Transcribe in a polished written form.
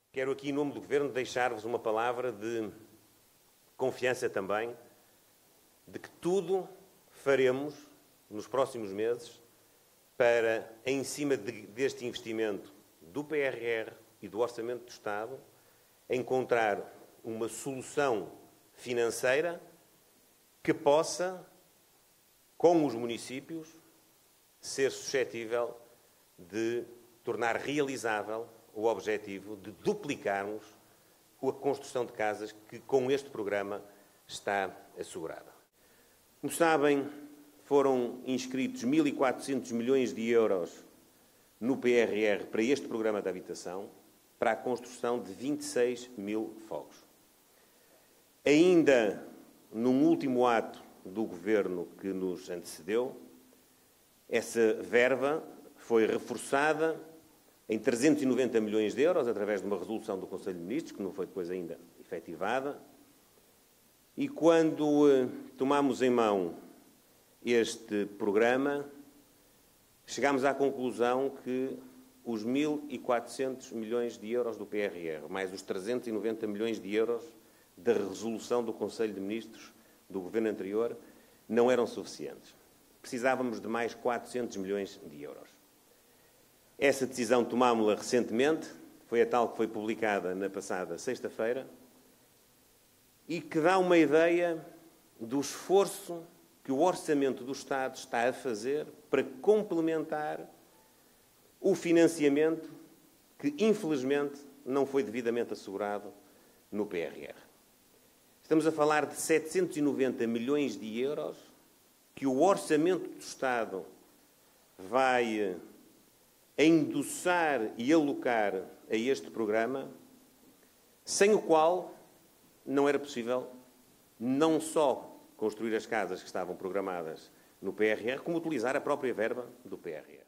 Quero aqui, em nome do Governo, deixar-vos uma palavra de confiança também, de que tudo faremos nos próximos meses para, em cima deste investimento do PRR e do Orçamento do Estado, encontrar uma solução financeira que possa, com os municípios, ser suscetível de tornar realizável o objetivo de duplicarmos a construção de casas que, com este programa, está assegurada. Como sabem, foram inscritos 1.400 milhões de euros no PRR para este programa de habitação, para a construção de 26 mil fogos. Ainda num último ato do Governo que nos antecedeu, essa verba foi reforçada em 390 milhões de euros, através de uma resolução do Conselho de Ministros, que não foi depois ainda efetivada. E quando tomamos em mão este programa, chegámos à conclusão que os 1.400 milhões de euros do PRR, mais os 390 milhões de euros da resolução do Conselho de Ministros do Governo anterior, não eram suficientes. Precisávamos de mais 400 milhões de euros. Essa decisão tomámos-la recentemente, foi a tal que foi publicada na passada sexta-feira, e que dá uma ideia do esforço que o Orçamento do Estado está a fazer para complementar o financiamento que, infelizmente, não foi devidamente assegurado no PRR. Estamos a falar de 790 milhões de euros que o Orçamento do Estado vai endossar e alocar a este programa, sem o qual não era possível não só construir as casas que estavam programadas no PRR, como utilizar a própria verba do PRR.